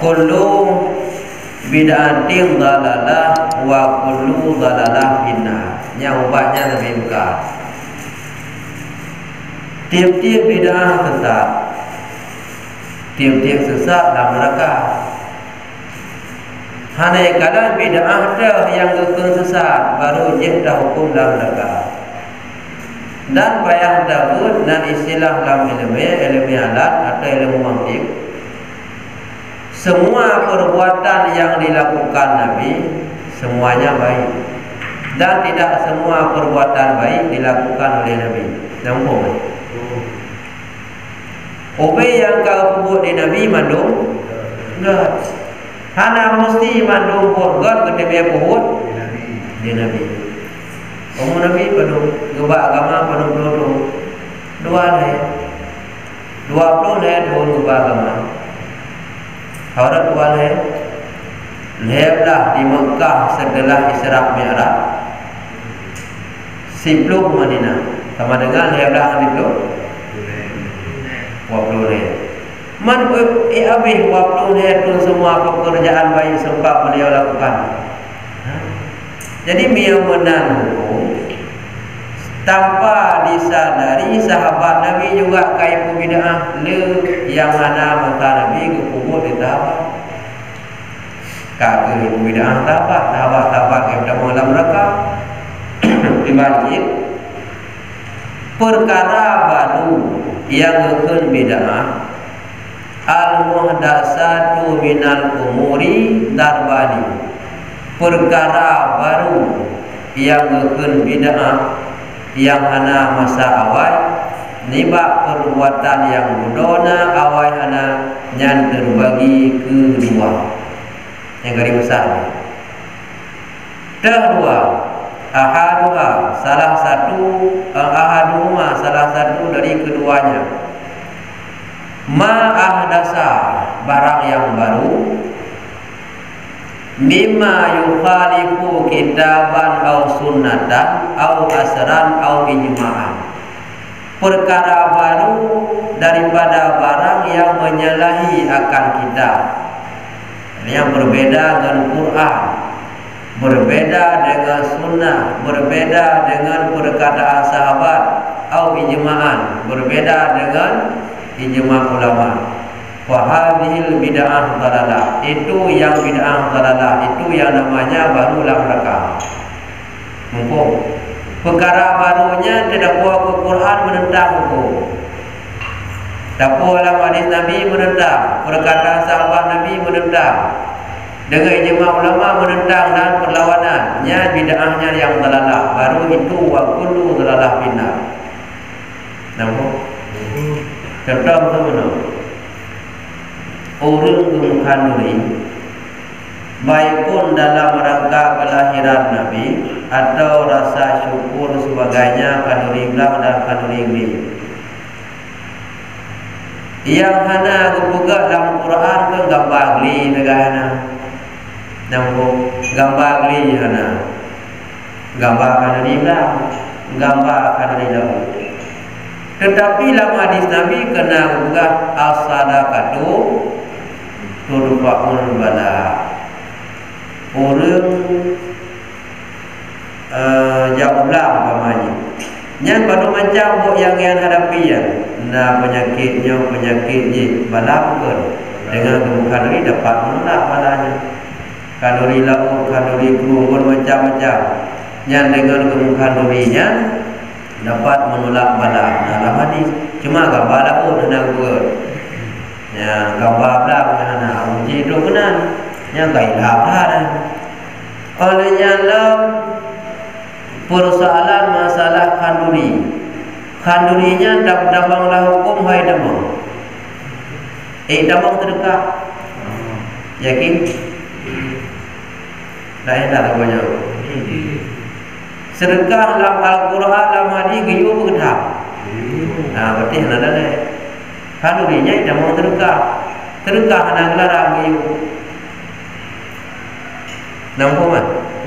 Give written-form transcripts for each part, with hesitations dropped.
kullu bid'atin dhalalah wa kullu dhalalah finnar. Yang ubahnya lebih buka. Tiap-tiap bid'ah sesat, tiap-tiap sesat dalam neraka. Hanya kalau bid'ah dah yang kekal sesat, baru je dah hukum dalam neraka. Dan bayang Daud dan istilah dalam ilmu alat atau ilmu mantik, semua perbuatan yang dilakukan Nabi semuanya baik, dan tidak semua perbuatan baik dilakukan oleh Nabi. Nampak? Obe yang kau buat di Nabi mandung, enggak. Hana mesti mandung buat God ketemu buat di Nabi. Kamu Nabi penuh gebak agama penuh peluru. Dua leh, 20 leh dua gebak agama. Orang dua leh, lehlah di Mekah setelah Isra Mi'raj. 10 Madinah. Sama dengan lehlah di 20 leh. Man habis 20 leh tu semua pekerjaan baik sempat beliau lakukan. Jadi beliau menang hukum tanpa disadari sahabat Nabi juga kaipu bid'ah le yang mana mata Nabi ke kubur di tahap kaki bid'ah tahap kita dalam mereka di masjid. Perkara baru yang kekal bid'ah al-muhdatsatu minal umuri darbani. Perkara baru yang kekal bid'ah yang hana masa awal nibak perbuatan yang budona awal hana yang terbagi kedua. Yang kali besar kedua ahaduha salah satu dari keduanya ma ahdasa barang yang baru mimma yukhalifu kitaban au sunnatan au asran au ijma'an. Perkara baru daripada barang yang menyalahi akan kitab, yang berbeda dengan Quran, berbeda dengan sunnah, berbeda dengan perkataan sahabat, au ijma'an, berbeda dengan ijma' ulama. Wa hadhil bid'ah dhalalah. Itu yang bid'ah dhalalah, itu yang namanya barulah mereka. Mumpung perkara barunya tidak buat ke Quran menentang hukum, tak dalam hadis Nabi menentang, perkataan sahabat Nabi menentang, dengan ijma' ulama menentang dan perlawanannya bid'ahnya yang dhalalah. Baru itu wa kullu dhalalah finnar. Nampak? Contoh mana? Orang kanduri baik pun dalam rangka kelahiran Nabi atau rasa syukur sebagainya kanduri belang dan kanduri geli. Yang hana kebuka dalam Quran ke gambar geli negara. Nampak gambar geli hana. Gambar kanduri belang, gambar kanduri lahu. Tetapi dalam hadis Nabi kena buka as-sadaqatu turfa'ul bala. Orang jauh belang pamanya. Yang pada macam buat yang hadapi ya. Nah penyakitnya bala bukan. Dengan kebukaan ini dapat menolak balanya. Kalori lauk, kalori kerungun macam-macam. Yang dengan kebukaan durinya dapat menolak bala. Dalam hadis cuma gambar lauk hendak buat. Ya gambar belang yang nak uji itu benar. Yang kailah dah. Olehnya dalam persoalan masalah kanduri, kandurinya dabanglah hukum hai damang. Damang terdekat. Yakin? Dah hendak banyak. Sedekah dalam Al-Quran dalam hadis giyu bergerak. Nah, berarti hendak dah. Kandurinya damang terdekat. Terdekat hendak larang giyu. Nampak kan?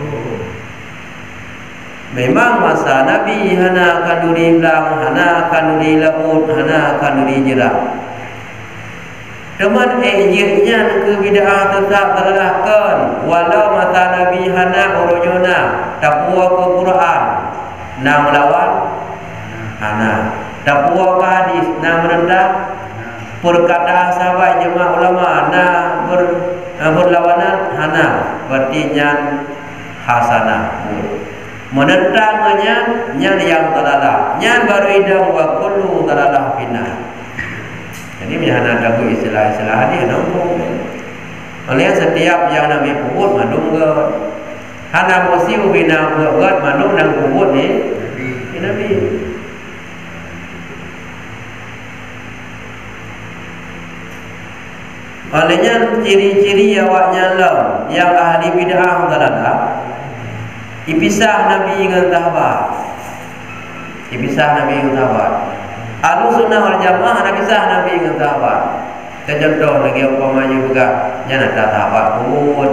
Memang masa Nabi hana kanduri belang, hana kanduri laut, hana kanduri jerak. Teman ejirnya ke bid'ah tetap terlahkan walau mata Nabi hana urujuna tapua ke Quran na melawan hana tapua ke hadis na merendah perkataan sahabat jemaah ulama na berlawanan hana berarti nyan hasanah menentangnya nyan yang dalalah nyan baru idam wa kullu dalalah finnar. Jadi misalnya ada istilah-istilah hadis nombor. Oleh setiap yang Nabi pukul mandung ke hana musiu bina buat mandung nang pukul ni Nabi. Olehnya ciri-ciri awaknya lah yang ahli bid'ah dalalah ipisah Nabi dengan sahabat. Ipisah Nabi dengan sahabat. Ahlu sunnah wal jamaah nak kisah Nabi dengan sahabat. Contoh lagi umpamanya juga jangan ada sahabat pun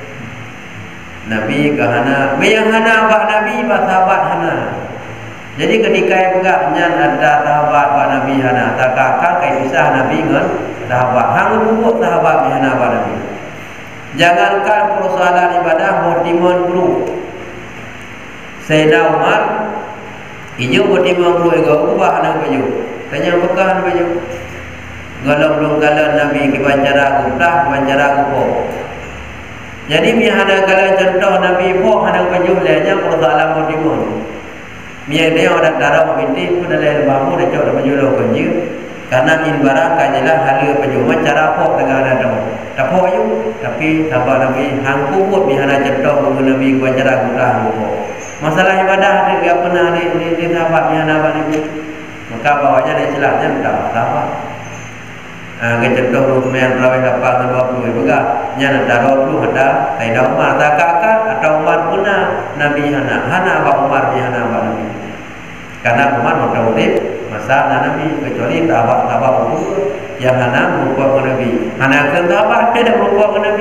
Nabi ke hana yang hana bak Nabi bak sahabat hana. Jadi ketika juga jangan ada sahabat bak Nabi hana tak akan kai kisah Nabi dengan sahabat hang buat sahabat bi hana bak Nabi. Jangankan persoalan ibadah bertimun guru Sayyidina Umar ijo bertimbang guru ego ubah nak baju. Tanya apakah baju? Kalau belum kalah Nabi ke bancara guplah, bancara gupo. Jadi mi hana kalah contoh Nabi po hana baju lehnya persoalan bertimbang. Mi dia orang darah binti pun dalam bambu dah cok baju lo kerja. Karena in barang kanyalah halia baju cara po dengan ada. Tak po ayu tapi sabar Nabi hang kubut mi hana contoh Nabi ke bancara guplah gupo. Masalah ibadah dia pernah di sahabatnya nabi ini. Maka bawanya ada celahnya tak sahabat. Contoh rumen rawai dapat 20 juga. Nya ada 20 ada Sayyidina Umar tak kakak atau Umar puna Nabi hana ba Umar bi hana ba Nabi. Karena Umar mutawalib masa Nabi kecuali sahabat itu yang hana merupakan Nabi. Hana ke sahabat tidak merupakan Nabi.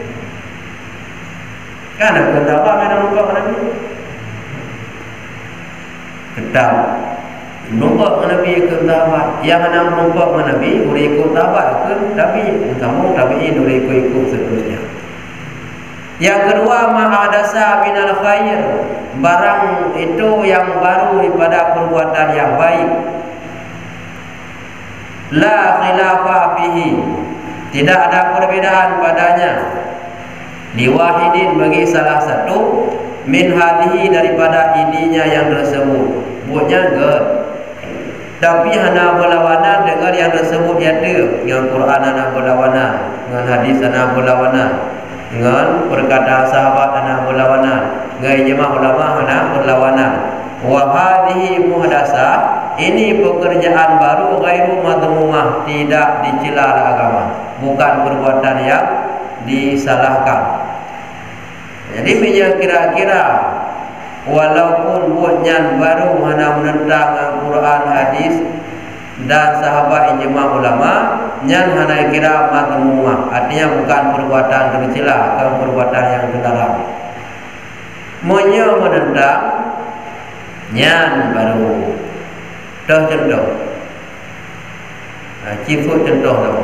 Kan ke sahabat memang merupakan Nabi. Tetap nampak Nabi ikut sahabat yang mana nampak Nabi boleh ikut sahabat ke Nabi kamu tabi'in boleh ikut seterusnya. Yang kedua ma'adasa minal khair barang itu yang baru daripada perbuatan yang baik la khilafah fihi tidak ada perbedaan padanya liwahidin bagi salah satu min hadihi daripada ininya yang tersebut buatnya enggak tapi hana berlawanan dengan yang tersebut ada dengan Quran hana berlawanan dengan hadis hana berlawanan dengan perkataan sahabat hana berlawanan dengan ijma' ulama hana berlawanan wa hadhihi muhdasah ini pekerjaan baru ghairu madmumah tidak dicela agama bukan perbuatan yang disalahkan. Jadi punya kira-kira walaupun buatnya baru hana menentang Al-Quran, hadis dan sahabat ijma' ulama, nyan hana kira madmumah, artinya bukan perbuatan tercela atau perbuatan yang terlarang. Monyo menentang nyan baru. Contoh. Cifut contoh tu.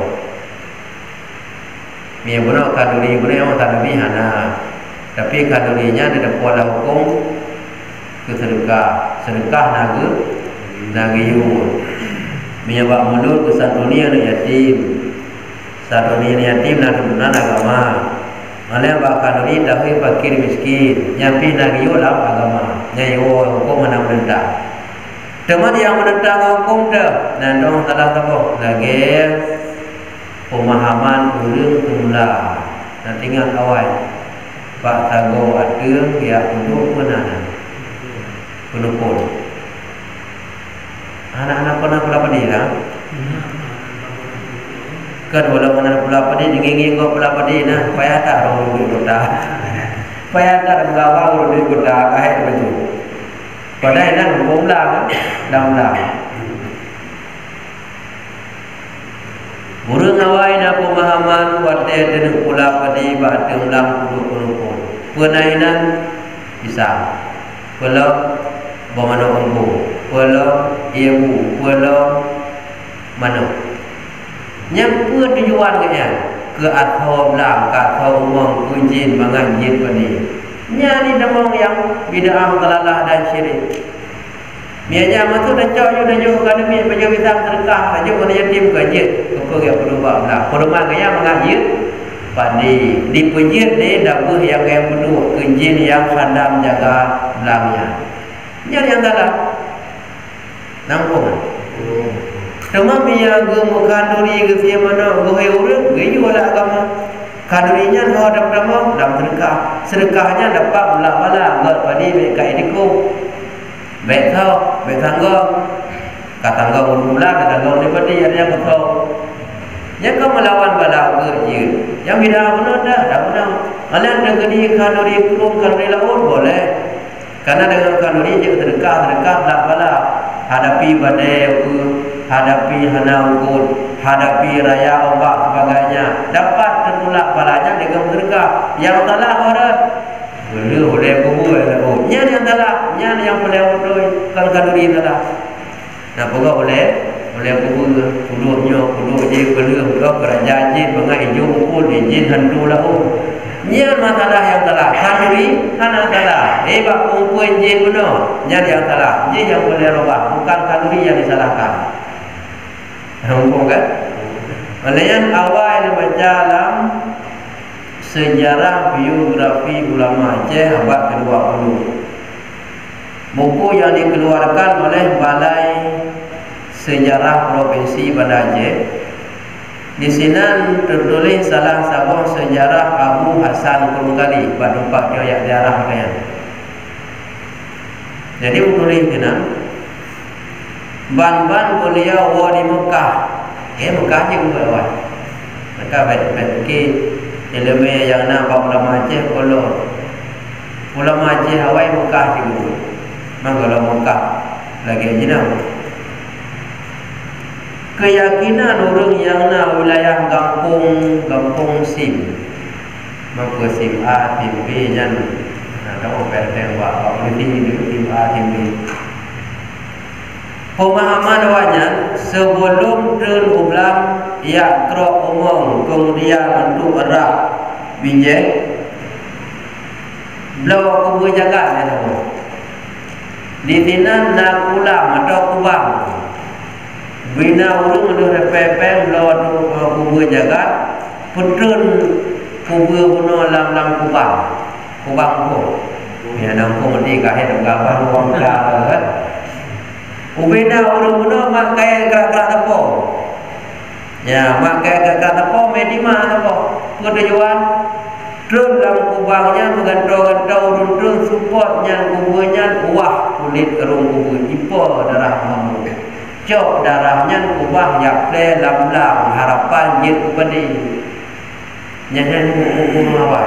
Mi guna kaduri guna yang tak nabi hana. Tapi kadurinya ada pola hukum kesedekah, sedekah nagiyu. Menyebab mulut ke satunia anak yatim. Satunia yatim nak turunan agama. Mana bak kaduri tahu fakir miskin, nyampi nagiyu dalam agama. Nyayo hukum mana menentang. Teman yang menentang hukum dah, nandong salah tahu lagi pemahaman urang semula. Nak tinggal awal. Pak tago ada yang untuk mana penukul. Anak-anak pernah pelapa dia lah. Kan walaupun anak pelapa dia dingin kau pelapa dia nah, payah tak orang di kota. Payah tak mengawal orang di kota kahit baju. Padahal nak berumlah kan, dah. Burung awai na pemahaman wate dengan pula padi bate ulang puluh penainan bisa pula bamano anggo pula ibu pula mano Yang pun tujuan kaya ke atau belang, ke atau umum, ke jin, mangan jin pada nya ni demong yang bid'ah dalalah dan syirik. Biaya matu dah cok you dah jauh akademi baju bintang terkah dah jauh dia tim kerja apa yang perlu buat lah. Perumahan kaya mengaji padi di penjit ni dapur yang perlu kejin yang khadam jaga belangnya. Nya yang dalam nampung. Cuma biya gemu kanduri ke sia mana gohe urang ge you ala agama. Kandurinya kau dapat nama dalam sedekah. Sedekahnya dapat bala-bala ngat padi mek kai diku. Baik tau, baik tangga. Kata tangga bermula, kata tangga ni padi ada yang betul. Yang kau melawan bala ke je. Yang bid'ah benar dah benar. Alan negeri kanduri kurung kanduri laut boleh. Karena dengan kanduri je sedekah bala-bala. Hadapi badai hadapi hana ukur, hadapi raya ombak sebagainya, dapat tertolak balanya dengan sedekah. Yang salah orang boleh kubur nya yang salah, nya yang boleh udoi kalau kaduri salah. Nah pokok boleh kubur kudurnya kudur je belum ke kerajaan jin bangai hijau pun jin hantu lahu. Nya masalah yang salah kaduri hana salah. Bak kumpul jin benar, nya yang salah. Jin yang boleh robah, bukan kaduri yang disalahkan. Hukum kan? Melayan awal berjalan sejarah biografi ulama Aceh abad ke-20. Buku yang dikeluarkan oleh Balai Sejarah Provinsi Banda Aceh. Di sini tertulis salah satu sejarah Abu Hasan Kurungkali pada dia daerah kalian. Jadi tulis kena ban beliau di Mekah. Mekah je buat. Mekah baik ke ilmu yang nak ulama Aceh kalau ulama Aceh Hawaii Mekah juga. Manggalau Mekah lagi jenang. Keyakinan orang yang nak wilayah kampung SIM. Mampu SIM A, SIM B jan. Ada orang tembak polisi di SIM A, SIM B. Pemahaman wajan sebelum terulang yakro umum kemudian untuk erak binjai belau kubur jagat ya tahu. Di tinan nak pulang atau kubang bina urung ada repepeng belau kubur jagat putun kubur bunuh lam kubang ko ya nangko di kahit gambar ruang kan. Ubina urung-urung makai gerak-gerak tepo. Ya, makai gerak-gerak tepo medima tepo. Ketujuan terus dalam kubangnya menggantau-gantau urun-urun supportnya kuburnya buah kulit kerung kubur ipo darah mamu. Cok darahnya kubah yakle lam-lam harapan jid kupedi. Nyanyi kubur awal.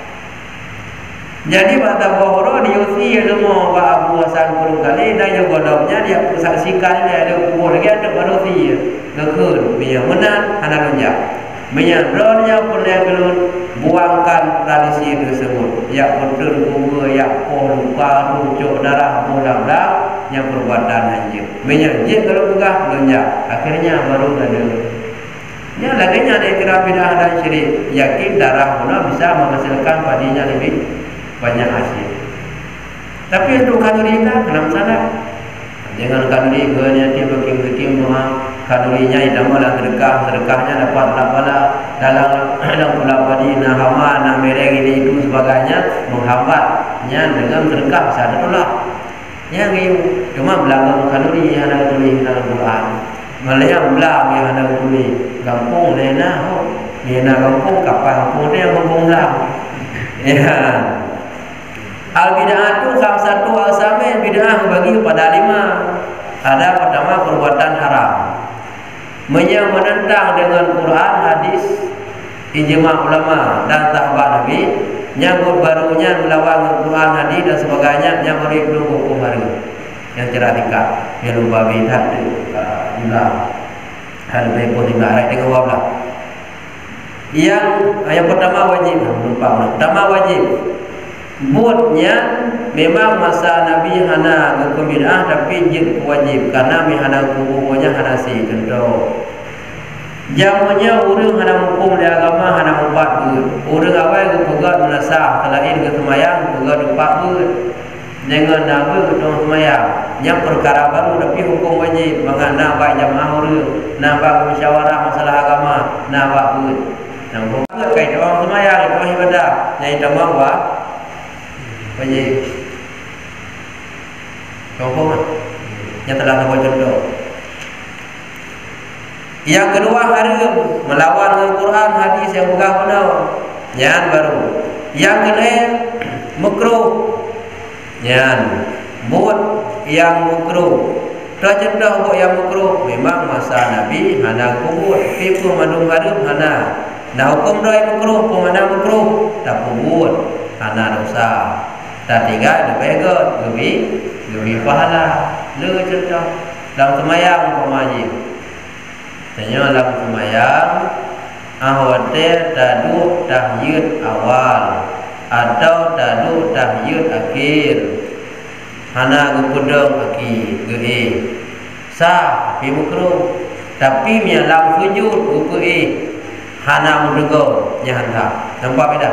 Jadi pada bohro diusi ilmu Pak Abu Hasan Kurungkali dan yang godamnya dia saksikan dia ada kubur lagi ada manusia ngekun minyak menang hana lunjak minyak dronnya pernah kelun buangkan tradisi tersebut ya betul kubur ya luka runcuk darah mudah-mudah yang perbuatan anjing minyak jik kalau pegah lunjak akhirnya baru ada ya lagi ada kira bidah dan syirik yakin darah mana bisa menghasilkan padinya lebih banyak hasil. Tapi untuk kadurinya dalam sana jangan kaduri ganya dia bekim kadurinya idama dan sedekahnya dapat bala dalam pula padi hama na mereng ini itu sebagainya menghambatnya dengan sedekah sadar tolak. Yang ini cuma belakang kaduri yang ada tulis dalam Quran. Malayang belang yang ada tulis kampung lena kampung kapal kampung dia kampung belang. Ya. Al-bid'ah itu satu al-samin bid'ah bagi kepada 5. Ada pertama perbuatan haram. Menentang dengan Quran, hadis, ijma ulama dan sahabat Nabi, nyambut barunya melawan Quran, hadis dan sebagainya yang beri hukum baru. Yang ceratikan, yang lupa bid'ah itu juga hal baik positif arah dengan wablah. Yang pertama wajib, pertama wajib. Buatnya memang masa Nabi hana hukum bid'ah tapi jid wajib karena mihana hukumnya hana si contoh Jamunya urang hana hukum di agama hana 4 beut. Urang awal ke pegat menasah telain ke semayang pegat 4 beut. Dengan nabi ke tong semayang. Yang perkara baru tapi hukum wajib mangana baik jamaah urang, nambah musyawarah masalah agama, nambah beut. Nambah beut kai tong semayang itu ibadah. Nyai tamang wajib. Contoh yang telah tahu contoh. Yang kedua haram melawan Al-Quran hadis yang bukan benar. Yang baru. Yang kedua makruh. Yang buat yang makruh. Contoh buat yang makruh memang masa Nabi hana kubur. Pipu mandung haram hana. Nah hukum doi makruh pemana makruh tak kubur hana dosa. Tak tiga dipegot gebi pahala. Le contoh dalam semayang pemajib. Tanya dalam semayang ahwate tadu tahyid awal atau tadu tahyid akhir. Hana gupudong aki ge sah tapi makruh. Tapi mialang sujud gupe hana mudugo nyahanta. Nampak beda?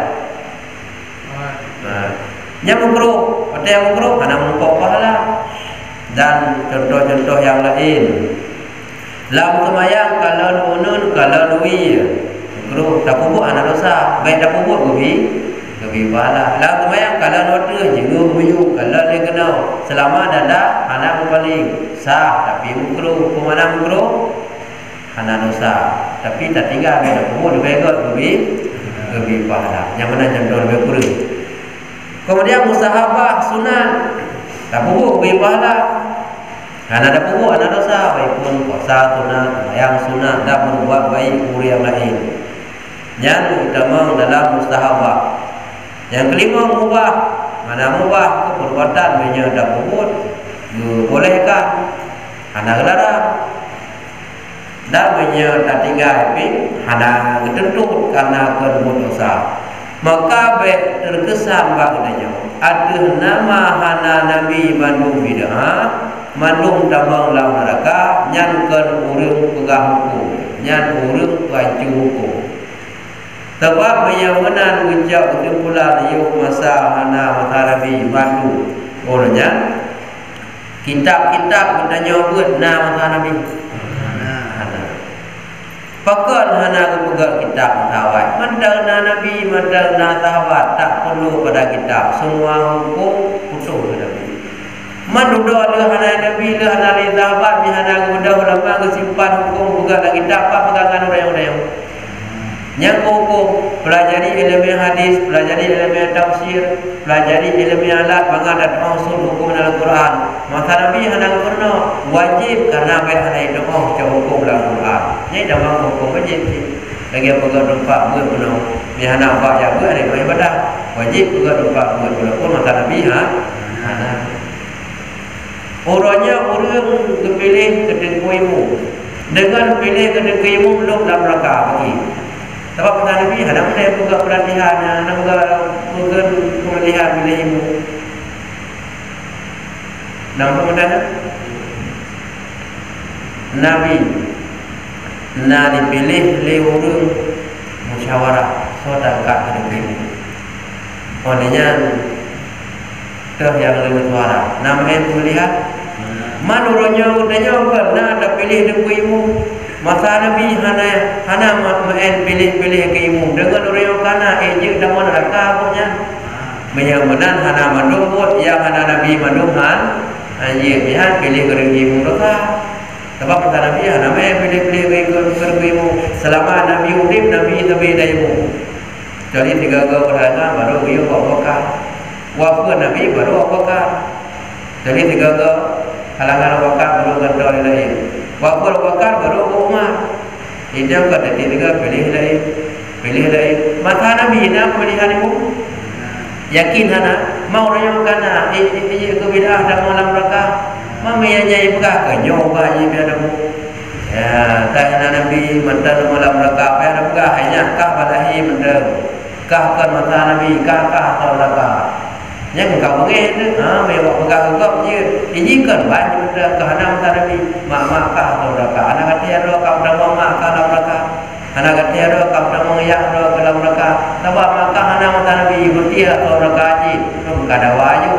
Nya makruh, ada yang makruh hana mengkok pahala. Dan contoh-contoh yang lain. Lam semayang kalau unun kalau nuwi makruh tak pupuk anak dosa baik tak pupuk gebi pahala. Lam semayang kalau note jengu buyu kalau le kena selama dada anak paling sah tapi makruh pemana makruh anak dosa tapi tak tinggal baik tak pupuk dibegot gebi pahala. Yang mana contoh lebih kurang. Kemudian mustahabah sunat tak pupuk gebi pahala. Karena ada pupuk, ada dosa, baik pun puasa sunat, yang sunat tak berbuat baik kuri yang lain. Yang utama dalam mustahabah. Yang kelima mubah. Mana mubah ke perbuatan banyak ada pupuk, bolehkah? Anak larang. Dan banyak tak tinggal tapi anak tertentu karena berbuat dosa. Maka baik terkesan bagainya. Ada nama hana Nabi Bandung bid'ah. Mandung tambang lam neraka nyankan urang pegang hukum nyan urang baju hukum sebab menyamanan ucap kesimpulan yuk masa hana matarabi bandu orangnya kitab-kitab bertanya buat na masa nabi hana pakon hana pegang kitab tawai mandang na nabi mandang na sahabat tak perlu pada kitab semua hukum utuh nabi. Manudah le hana nabi le hana le sahabat bi hana mudah ulama kesimpan hukum bukan lagi dapat pegangan orang-orang yang hukum pelajari ilmu hadis, pelajari ilmu tafsir, pelajari ilmu alat mengadat usul hukum dalam Quran. Maka nabi hana pernah wajib karena baik hana itu hukum dalam Quran. Ini dalam hukum wajib lagi pegang tempat buat penuh bi hana apa ya buat ada ibadah wajib pegang tempat buat penuh pun maka nabi hana. Orangnya orang kepilih kedengkuimu. Dengan pilih kedengkuimu belum dalam rangka bagi. Sebab kata Nabi, ada mana yang buka pelatihan, ada buka pelatihan pilih ibu. Nampak mana? Nabi nak dipilih oleh orang musyawarah sodakat kedengkuimu. Olehnya yang lebih suara. Namanya melihat manurnya udahnya pernah ada pilih dengkuimu. Masa Nabi hana main pilih keimu dengan orang yang kana ejek daman raka punya. Menyamanan hana mandung buat yang hana Nabi mandunghan anjir bihan pilih keimu dosa. Sebab kata Nabi hana main pilih keimu selama Nabi udip Nabi daimu. Jadi 3 kali berhana baru dia bakal wafat Nabi baru apakah? Jadi 3 ke halangan wakar baru ganda lain. Wafat wakar baru Umar. Ini kata 3 pilih lain. Maka Nabi nak pilihan ibu. Yakin hana mau raya kana ini ke bidah dan malam mereka. Mama yang nyai bekah ke nyoba je biar mu. Ya, tak Nabi mantan malam mereka apa yang bekah hanya kah balahi mendem. Kah kan mata Nabi kah atau mereka. Yang kau mengen tu, mewah pegang kau je. Ini kan banyak benda kehanam tadi. Mak kah atau mereka. Anak hati ada kau dah mak kah atau mereka. Anak kata ada kapal mengayak ada dalam mereka. Sebab maka anak mata Nabi bertia kalau mereka haji, bukan ada wajib.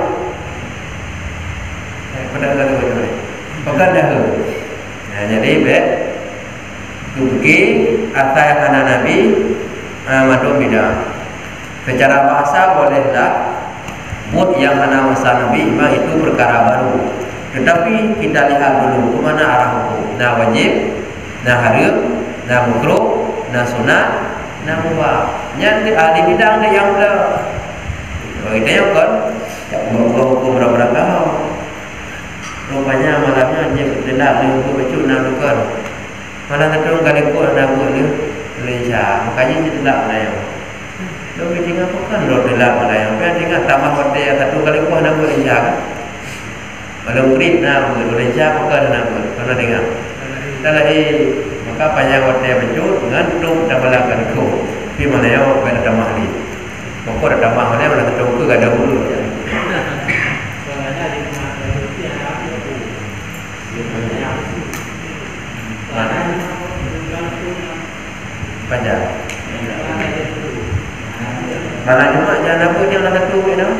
Pada kata macam ni, bukan dah. Jadi baik. Tuki atas anak Nabi madu bida. Secara bahasa bolehlah mut yang anak masa Nabi memang itu perkara baru. Tetapi kita lihat dulu ke mana arah hukum. Nah wajib, nah haram, nah makruh, nah sunat, nah mubah. Yang ahli bidang dia yang dah. Kita yang kan, tak buat hukum berapa kau. Rupanya malamnya dia tidak boleh hukum macam nak tukar. Malah terus kali kuat nak buat dia Malaysia. Makanya dia tidak melayang. Lalu tinggal apa kan? Lalu tidak melayang. Dia tinggal tambah hotel satu kali kuat nak buat Malaysia kan? Kalau krit nak buat Malaysia apakah nak buat? Pernah dengar? Dalam maka panjang hotel pencut dengan tuk dan balakan tuk. Tapi mana yang ada tambah ni? Pokok ada tambah mana mana tuk ke ada dulu. Panjang. Mana cuma jangan apa dia nak satu ni dah.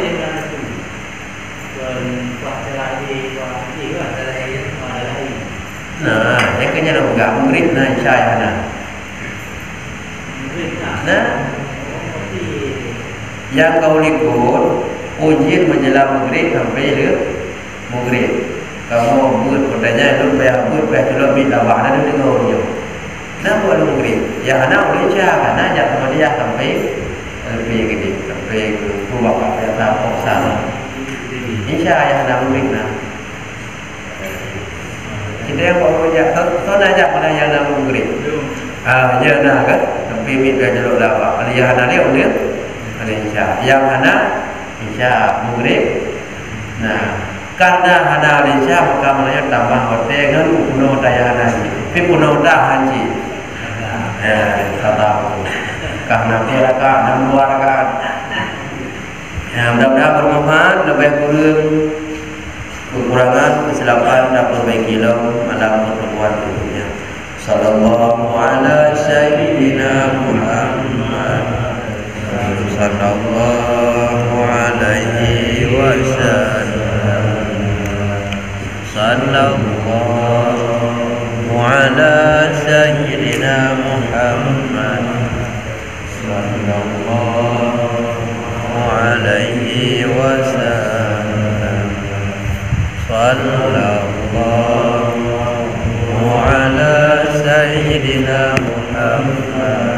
Nah, yang kena nak buka murid nah insya Allah. Nah, yang kau likut ujian menjelang murid sampai dia murid. Kamu buat pertanyaan itu payah celok bila awak ada dengar dia. Nah, buat murid. Yang anak boleh cakap, anak jangan sama dia sampai lebih gini, sampai ke rumah apa tak sama. Insya Allah anak murid nah. Kita yang bawa rojak, tuan ajak mana yang nak murid? Ya nak kan? Tapi minta jalur lawak. Aliyah anak dia, dia ada insya. Yang anak insya murid. Nah, karena anak insya maka mana tambah hotel dengan puno daya haji. Tapi puno dah haji. Kata aku. Karena dia kan, enam luar kan. Mudah-mudahan bermanfaat, lebih kurang. Kekurangan kesilapan dapat perbaiki malam pertemuan berikutnya. Sallallahu ala sayyidina Muhammad sallallahu alaihi wasallam. Sallallahu ala sayyidina Muhammad sallallahu alaihi wasallam. Sallallahu ala sayyidina Muhammad